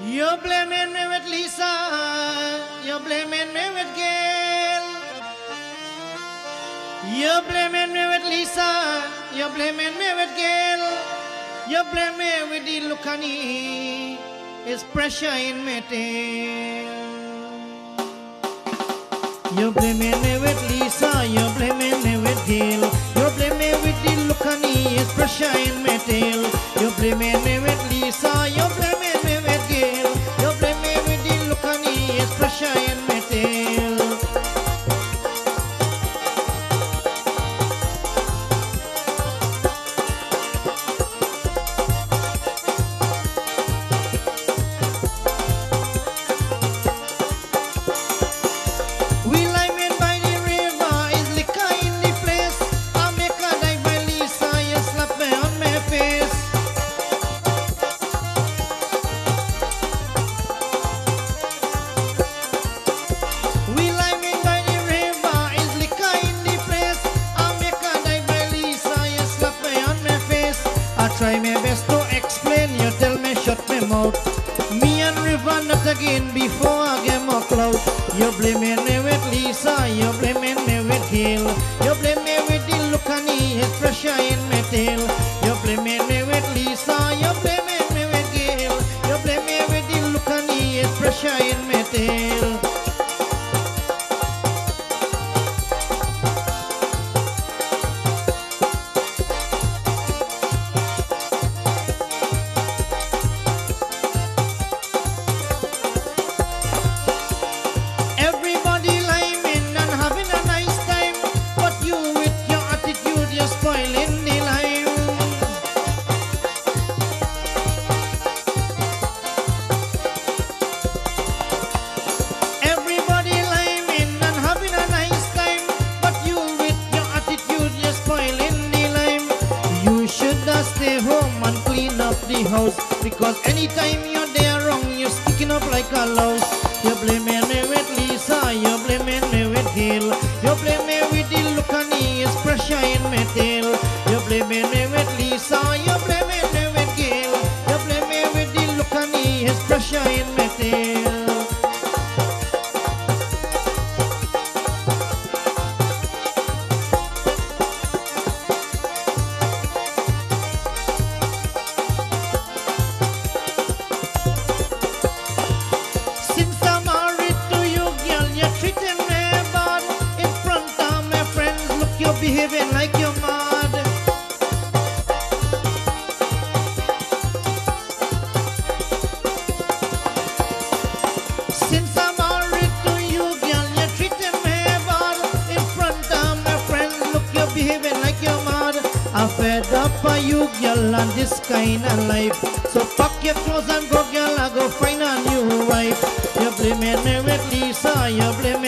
You're blaming me with Lisa, you're blaming me with Gail. You're blaming me with Lisa, you're blaming me with Gail. You blame me with the Lucani, it's pressure in my tail. You're blaming me with Lisa, you're blaming me with Gail. You're blaming me with the Lucani, it's pressure in my tail. You're blaming me with Lisa, you're blaming me with Gail. You're blaming me with the Lucani, it's pressure in my tail. Try my best to explain, you tell me shut my mouth. Me and River not again before I get more clout. You're blaming me with Lisa, you're blaming me with Gail. You blame me with the Lucani, it's pressure in my tail. You're blaming me with Lisa, you're blaming me with Gail. You blame me with the Lucani, it's pressure in my tail. Stay home and clean up the house, because anytime you're there wrong, you're sticking up like a louse. You're blaming me with Lisa, you're blaming me with Gail. You're blaming me with the Lucani, it's pressure in my tail. You're blaming me with Lisa, you're blaming me with Gail. You're blaming me with the Lucani, it's pressure in my tail. Behaving like you're mad. Since I'm married to you, girl, you're treating me bad. In front of my friends, look, you're behaving like you're mad. I'm fed up by you, girl, and this kind of life. So pack your clothes and go, girl, I go find a new wife. You're blaming me with Lisa, you're blaming